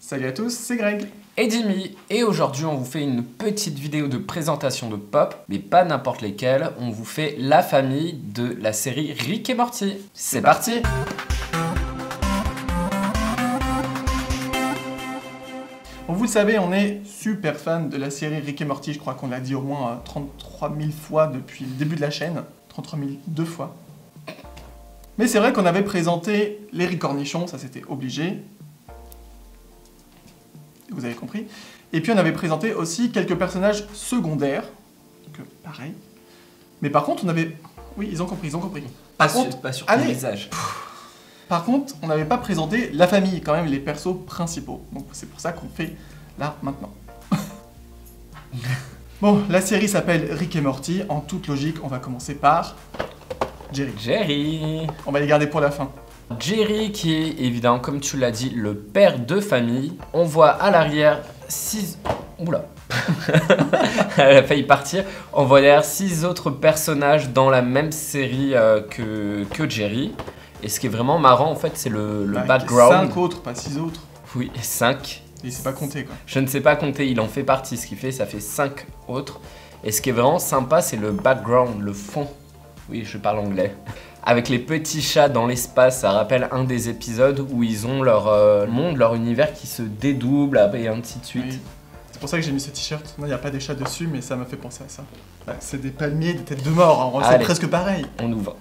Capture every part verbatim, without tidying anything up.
Salut à tous, c'est Greg et Jimmy, et aujourd'hui on vous fait une petite vidéo de présentation de pop, mais pas n'importe lesquelles, on vous fait la famille de la série Rick et Morty. C'est parti. Bon, vous le savez, on est super fan de la série Rick et Morty, je crois qu'on l'a dit au moins trente-trois mille fois depuis le début de la chaîne, trente-trois mille deux fois. Mais c'est vrai qu'on avait présenté les Ricornichons, ça c'était obligé. Vous avez compris. Et puis on avait présenté aussi quelques personnages secondaires, que pareil. Mais par contre, on avait... Oui, ils ont compris, ils ont compris. Pas Par sur, contre, pas sur allez. ton visage. Par contre, on n'avait pas présenté la famille, quand même, les persos principaux. Donc c'est pour ça qu'on fait là, maintenant. Bon, la série s'appelle Rick et Morty. En toute logique, on va commencer par... Jerry. Jerry. On va les garder pour la fin. Jerry qui est évidemment, comme tu l'as dit, le père de famille. On voit à l'arrière six... Oula. Elle a failli partir. On voit derrière six autres personnages dans la même série euh, que, que Jerry. Et ce qui est vraiment marrant, en fait, c'est le, le Bah, background. cinq autres, pas six autres. Oui, cinq. Et c'est pas compté, quoi. Je ne sais pas compter, il en fait partie. Ce qui fait, ça fait cinq autres. Et ce qui est vraiment sympa, c'est le background, le fond. Oui, je parle anglais. Avec les petits chats dans l'espace, ça rappelle un des épisodes où ils ont leur euh, monde, leur univers qui se dédouble et ainsi de suite. Oui. C'est pour ça que j'ai mis ce t-shirt. Non, il n'y a pas des chats dessus, mais ça m'a fait penser à ça. Bah, c'est des palmiers, des têtes de mort, hein. C'est presque pareil. On ouvre.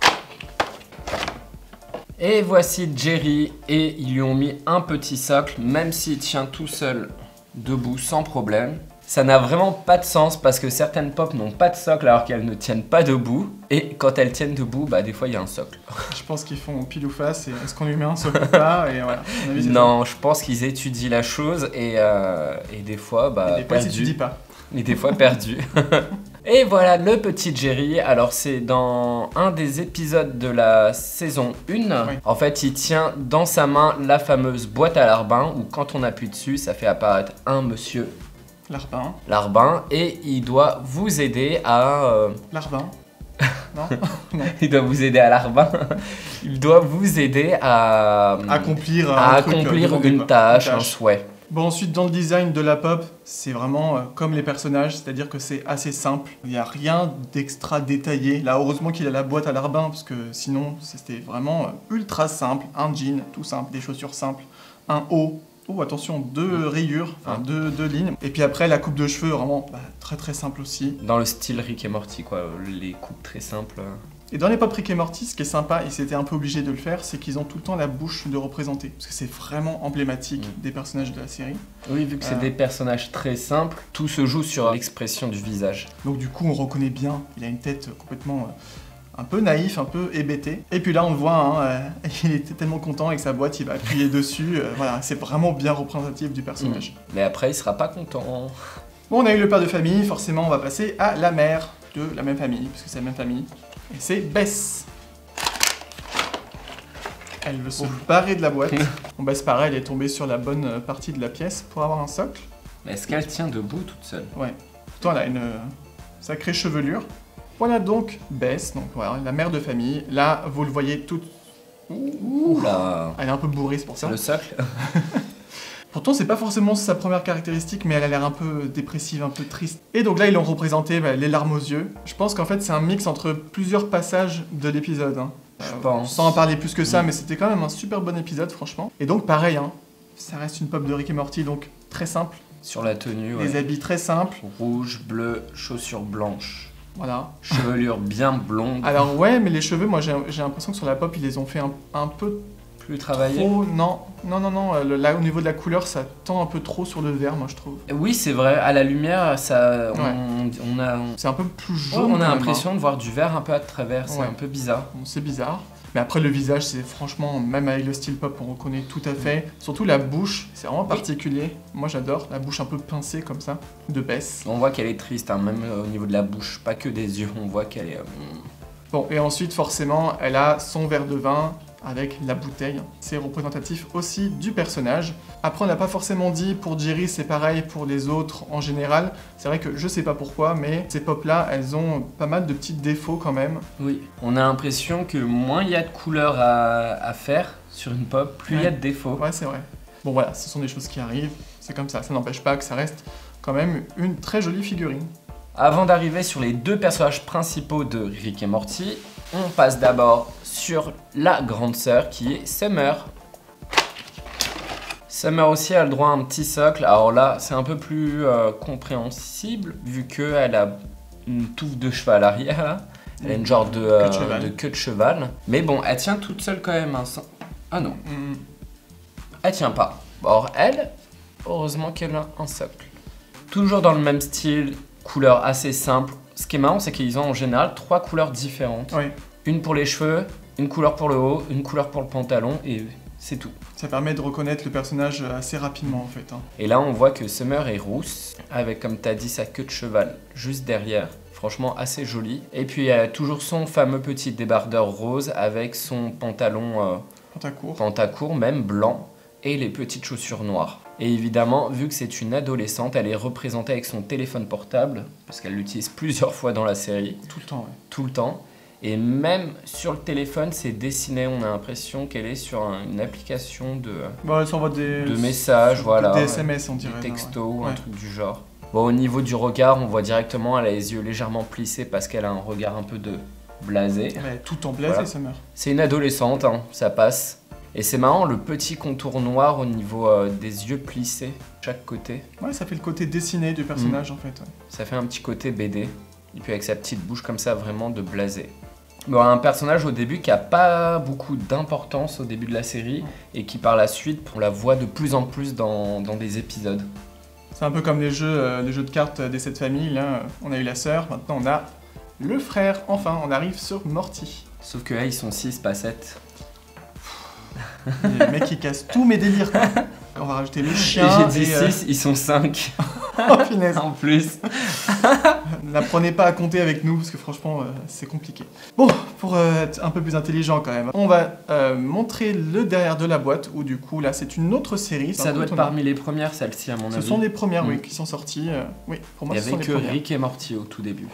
Et voici Jerry, et ils lui ont mis un petit socle, même s'il tient tout seul debout sans problème. Ça n'a vraiment pas de sens parce que certaines pop n'ont pas de socle alors qu'elles ne tiennent pas debout. Et quand elles tiennent debout, bah des fois il y a un socle. Je pense qu'ils font pile ou face et est-ce qu'on lui met un socle ou pas et voilà. Avis, non, je pense qu'ils étudient la chose et, euh, et des fois, bah, et des fois perdu. ils s'étudient pas. Et des fois perdu. Et voilà le petit Jerry. Alors c'est dans un des épisodes de la saison un. Oui. En fait, il tient dans sa main la fameuse boîte à larbin où quand on appuie dessus, ça fait apparaître un monsieur. Larbin. Larbin, et il doit vous aider à... Euh... Larbin. Non, non. Il doit vous aider à Larbin. Il doit vous aider à... Accomplir, à un accomplir truc, une, une, tâche, une tâche, un souhait. Bon, ensuite, dans le design de la pop, c'est vraiment euh, comme les personnages, c'est-à-dire que c'est assez simple. Il n'y a rien d'extra détaillé. Là, heureusement qu'il a la boîte à larbin, parce que sinon, c'était vraiment euh, ultra simple. Un jean, tout simple, des chaussures simples, un haut. Oh, attention, deux rayures, enfin ah. deux, deux lignes. Et puis après, la coupe de cheveux, vraiment bah, très très simple aussi. Dans le style Rick et Morty, quoi, les coupes très simples. Et dans les pop Rick et Morty, ce qui est sympa, et c'était un peu obligé de le faire, c'est qu'ils ont tout le temps la bouche de représenter. Parce que c'est vraiment emblématique mmh. des personnages de la série. Oui, vu que c'est euh... des personnages très simples, tout se joue sur l'expression du visage. Donc du coup, on reconnaît bien, il a une tête complètement... Euh, un peu naïf, un peu hébété. Et puis là, on le voit, hein, euh, il était tellement content avec sa boîte, il va appuyer dessus. Euh, voilà, c'est vraiment bien représentatif du personnage. Mmh. Mais après, il sera pas content. Bon, on a eu le père de famille, forcément, on va passer à la mère de la même famille, parce que c'est la même famille. Et c'est Bess. Elle veut se barrer de la boîte. Bon, Bess, pareil, elle est tombée sur la bonne partie de la pièce pour avoir un socle. Mais est-ce qu'elle tient debout toute seule? Ouais. Pourtant, elle a une euh, sacrée chevelure. Voilà donc Bess, donc voilà, la mère de famille. Là, vous le voyez toute... Ouh là. Elle est un peu bourrée, c'est pour ça. Le socle. Pourtant, c'est pas forcément sa première caractéristique, mais elle a l'air un peu dépressive, un peu triste. Et donc là, ils l'ont représenté bah, les larmes aux yeux. Je pense qu'en fait, c'est un mix entre plusieurs passages de l'épisode. Hein. Je euh, pense. Sans en parler plus que ça, mmh. mais c'était quand même un super bon épisode, franchement. Et donc, pareil, hein, ça reste une pop de Rick et Morty, donc très simple. Sur la tenue, ouais. Les habits très simples. Rouge, bleu, chaussures blanches. Voilà. Chevelure bien blonde. Alors ouais, mais les cheveux, moi j'ai l'impression que sur la pop, ils les ont fait un, un peu plus travaillés. Trop, non, non, non, non. Le, là, au niveau de la couleur, ça tend un peu trop sur le vert, moi je trouve. Oui, c'est vrai. À la lumière, ça, ouais. on, on a. C'est un peu plus jaune. Oh, on a l'impression de voir du vert un peu à travers. C'est ouais. un peu bizarre. Bon, c'est bizarre. Mais après, le visage, c'est franchement, même avec le style pop, on reconnaît tout à fait. Surtout la bouche, c'est vraiment oui. particulier. Moi, j'adore la bouche un peu pincée comme ça, de Bess. On voit qu'elle est triste, hein, même au niveau de la bouche, pas que des yeux. On voit qu'elle est. Euh... Bon, et ensuite, forcément, elle a son verre de vin avec la bouteille. C'est représentatif aussi du personnage. Après, on n'a pas forcément dit pour Jerry, c'est pareil pour les autres en général. C'est vrai que je sais pas pourquoi, mais ces pop-là, elles ont pas mal de petits défauts quand même. Oui, on a l'impression que moins il y a de couleurs à, à faire sur une pop, plus il ouais. y a de défauts. Ouais, c'est vrai. Bon voilà, ce sont des choses qui arrivent, c'est comme ça, ça n'empêche pas que ça reste quand même une très jolie figurine. Avant d'arriver sur les deux personnages principaux de Rick et Morty, on passe d'abord sur la grande sœur qui est Summer. Summer aussi a le droit à un petit socle, alors là c'est un peu plus euh, compréhensible vu qu'elle a une touffe de cheval arrière là. Elle a une genre de, euh, queue de, de queue de cheval. Mais bon, elle tient toute seule quand même. Hein. Ah non. Mm. Elle tient pas. Or, elle, heureusement qu'elle a un socle. Toujours dans le même style, couleur assez simple. Ce qui est marrant, c'est qu'ils ont en général trois couleurs différentes. Oui. Une pour les cheveux, une couleur pour le haut, une couleur pour le pantalon et c'est tout. Ça permet de reconnaître le personnage assez rapidement en fait. Hein. Et là, on voit que Summer est rousse, avec comme tu as dit sa queue de cheval juste derrière. Franchement assez joli. Et puis elle a toujours son fameux petit débardeur rose avec son pantalon euh, pantacourt. pantacourt, même blanc, et les petites chaussures noires. Et évidemment, vu que c'est une adolescente, elle est représentée avec son téléphone portable, parce qu'elle l'utilise plusieurs fois dans la série. Tout le temps, ouais. Tout le temps. Et même sur le téléphone, c'est dessiné, on a l'impression qu'elle est sur un, une application de, bon, elle s'envoie des... de messages, voilà. Des S M S, on dirait. Des textos, ouais. ou un ouais. truc du genre. Bon, au niveau du regard, on voit directement, elle a les yeux légèrement plissés parce qu'elle a un regard un peu de blasé. Elle est tout en blasé, Voilà. Summer. C'est une adolescente, hein, ça passe. Et c'est marrant, le petit contour noir au niveau euh, des yeux plissés, chaque côté. Ouais, ça fait le côté dessiné du personnage mmh. en fait. Ouais. Ça fait un petit côté B D. Et puis avec sa petite bouche comme ça, vraiment de blasé. Bon, un personnage au début qui a pas beaucoup d'importance au début de la série et qui par la suite, on la voit de plus en plus dans, dans des épisodes. C'est un peu comme les jeux, euh, les jeux de cartes des sept familles. Là. On a eu la sœur, maintenant on a le frère. Enfin, on arrive sur Morty. Sauf que là, ils sont six, pas sept. Les mecs, ils cassent tous mes délires. Quoi. On va rajouter le chien. Et j'ai dit six, euh... ils sont cinq. Oh punaise. En plus. N'apprenez pas à compter avec nous parce que franchement, euh, c'est compliqué. Bon, pour euh, être un peu plus intelligent quand même, on va euh, montrer le derrière de la boîte où du coup, là, c'est une autre série. Ça doit être parmi les premières, celle-ci, à mon Ce avis. Ce sont les premières, mmh. oui, qui sont sorties. Euh, oui, pour moi, Il y ce sont avait les que premières. Rick et Morty au tout début.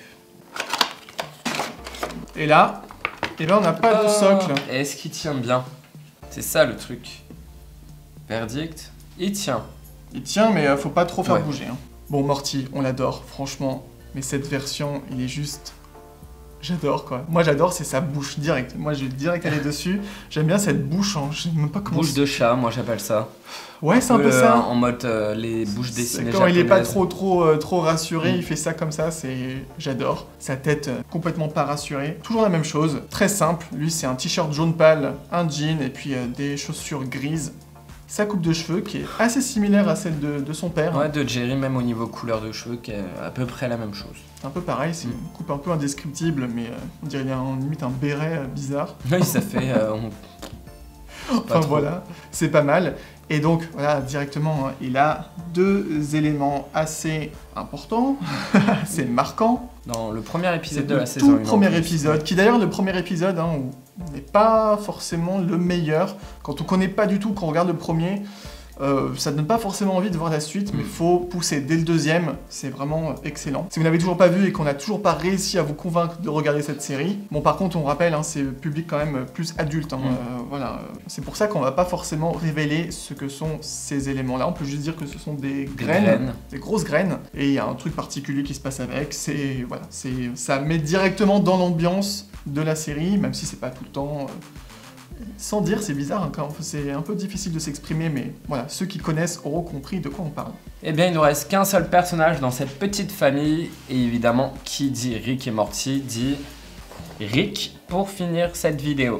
Et là, eh ben, on n'a pas oh, de socle. Est-ce qu'il tient bien? C'est ça le truc. Verdict, il tient. Il tient, mais euh, faut pas trop faire ouais. bouger. Hein. Bon, Morty, on l'adore, franchement. Mais cette version, il est juste... J'adore, quoi. Moi, j'adore, c'est sa bouche, direct. Moi, je vais direct aller dessus. J'aime bien cette bouche, hein. Je sais même pas comment... Bouche de chat, moi, j'appelle ça. Ouais, c'est un peu euh, ça. En mode euh, les bouches dessinées quand japonaises. il est pas trop, trop, euh, trop rassuré, mm. il fait ça comme ça, c'est... J'adore. Sa tête euh, complètement pas rassurée. Toujours la même chose. Très simple. Lui, c'est un t-shirt jaune pâle, un jean et puis euh, des chaussures grises. Sa coupe de cheveux qui est assez similaire à celle de, de son père. Ouais, de Jerry, même au niveau couleur de cheveux, qui est à peu près la même chose. C'est un peu pareil, c'est mm. une coupe un peu indescriptible, mais euh, on dirait en limite un béret euh, bizarre. Oui, ça fait... Euh, on... Enfin voilà, c'est pas mal. Et donc, voilà, directement, hein, il a deux éléments assez importants, assez marquants. Dans le premier épisode de le la saison un. Tout premier épisode, qui d'ailleurs le premier épisode, hein, où n'est pas forcément le meilleur. Quand on connaît pas du tout, quand on regarde le premier, euh, ça donne pas forcément envie de voir la suite, mais faut pousser dès le deuxième, c'est vraiment excellent. Si vous n'avez toujours pas vu et qu'on n'a toujours pas réussi à vous convaincre de regarder cette série, bon par contre on rappelle, hein, c'est public quand même plus adulte, hein, mm. euh, voilà. C'est pour ça qu'on va pas forcément révéler ce que sont ces éléments-là, on peut juste dire que ce sont des, des graines, graines, des grosses graines, et il y a un truc particulier qui se passe avec, c'est, voilà, c'est, ça met directement dans l'ambiance de la série, même si c'est pas tout le temps... Euh, sans dire, c'est bizarre, hein, quand c'est un peu difficile de s'exprimer, mais voilà, ceux qui connaissent auront compris de quoi on parle. Eh bien, il ne nous reste qu'un seul personnage dans cette petite famille, et évidemment, qui dit Rick et Morty dit Rick pour finir cette vidéo.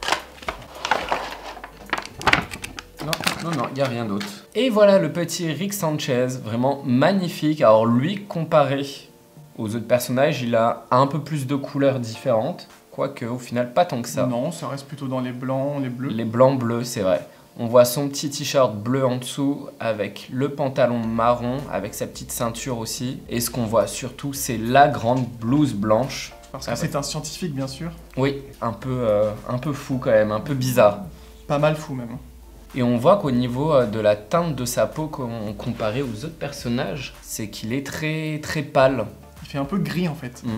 Non, non, non, il n'y a rien d'autre. Et voilà le petit Rick Sanchez, vraiment magnifique. Alors lui, comparé aux autres personnages, il a un peu plus de couleurs différentes. Quoique, au final, pas tant que ça. Non, ça reste plutôt dans les blancs, les bleus. Les blancs bleus, c'est vrai. On voit son petit t-shirt bleu en dessous, avec le pantalon marron, avec sa petite ceinture aussi. Et ce qu'on voit surtout, c'est la grande blouse blanche. Parce que ah, c'est ouais. un scientifique, bien sûr. Oui, un peu, euh, un peu fou quand même, un peu bizarre. Pas mal fou, même. Et on voit qu'au niveau de la teinte de sa peau, comparé aux autres personnages, c'est qu'il est très, très pâle. Il fait un peu gris, en fait. Mmh.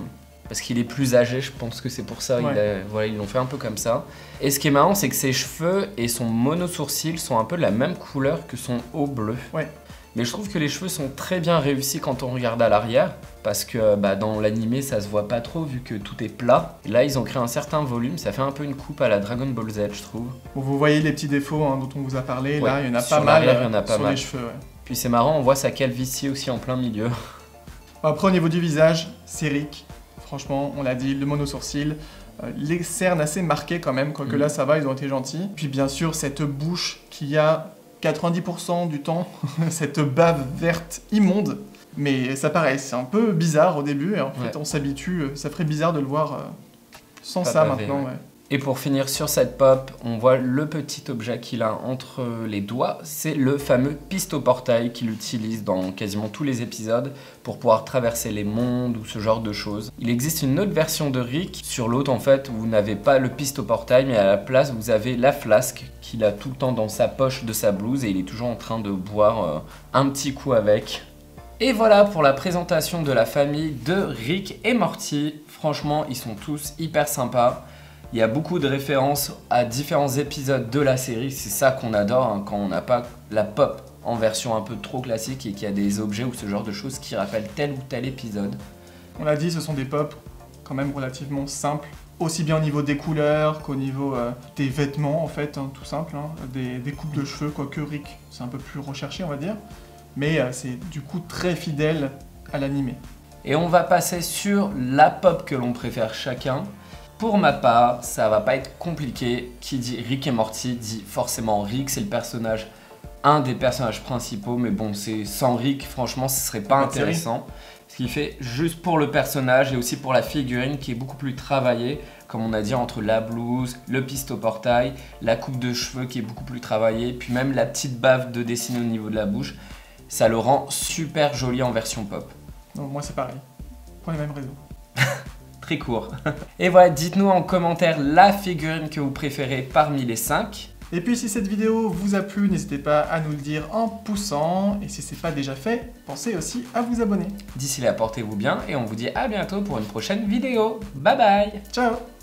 parce qu'il est plus âgé, je pense que c'est pour ça, Ouais. il a- voilà, ils l'ont fait un peu comme ça. Et ce qui est marrant, c'est que ses cheveux et son mono-sourcil sont un peu de la même couleur que son haut bleu. Ouais. Mais je trouve que les cheveux sont très bien réussis quand on regarde à l'arrière, parce que bah, dans l'animé ça se voit pas trop vu que tout est plat. Et là ils ont créé un certain volume, ça fait un peu une coupe à la Dragon Ball Z je trouve. Bon, vous voyez les petits défauts hein, dont on vous a parlé, Ouais, là il y en a sur pas mal, l'arrière, il y en a pas sur mal. les cheveux. Ouais. Puis c'est marrant, on voit sa calvitie aussi en plein milieu. Après au niveau du visage, c'est Rick. Franchement, on l'a dit, le mono-sourcil, euh, les cernes assez marquées quand même, quoique Mm. là ça va, ils ont été gentils. Puis bien sûr, cette bouche qui a quatre-vingt-dix pour cent du temps, cette bave verte immonde. Mais ça pareil, c'est un peu bizarre au début, et en fait Ouais. on s'habitue, ça ferait bizarre de le voir euh, sans Pas ça pavé, maintenant. ouais. Ouais. Et pour finir sur cette pop, on voit le petit objet qu'il a entre les doigts, c'est le fameux pistoportail qu'il utilise dans quasiment tous les épisodes pour pouvoir traverser les mondes ou ce genre de choses. Il existe une autre version de Rick, sur l'autre en fait vous n'avez pas le pistoportail mais à la place vous avez la flasque qu'il a tout le temps dans sa poche de sa blouse et il est toujours en train de boire euh, un petit coup avec. Et voilà pour la présentation de la famille de Rick et Morty. Franchement ils sont tous hyper sympas. Il y a beaucoup de références à différents épisodes de la série, c'est ça qu'on adore hein, quand on n'a pas la pop en version un peu trop classique et qu'il y a des objets ou ce genre de choses qui rappellent tel ou tel épisode. On l'a dit, ce sont des pop quand même relativement simples, aussi bien au niveau des couleurs qu'au niveau euh, des vêtements en fait, hein, tout simple, hein, des, des coupes de cheveux, quoique Rick c'est un peu plus recherché on va dire, mais euh, c'est du coup très fidèle à l'animé. Et on va passer sur la pop que l'on préfère chacun. Pour ma part, ça va pas être compliqué. Qui dit Rick et Morty dit forcément Rick, c'est le personnage, un des personnages principaux, mais bon, c'est sans Rick, franchement, ce serait pas Pas de série. intéressant. Ce qui fait juste pour le personnage et aussi pour la figurine qui est beaucoup plus travaillée, comme on a dit, entre la blouse, le pistoportail, la coupe de cheveux qui est beaucoup plus travaillée, puis même la petite bave de dessiner au niveau de la bouche, ça le rend super joli en version pop. Donc moi c'est pareil, pour les mêmes raisons. Très court. Et voilà, dites-nous en commentaire la figurine que vous préférez parmi les cinq. Et puis si cette vidéo vous a plu, n'hésitez pas à nous le dire en poussant, et si c'est pas déjà fait, pensez aussi à vous abonner. D'ici là, portez-vous bien et on vous dit à bientôt pour une prochaine vidéo. Bye bye! Ciao!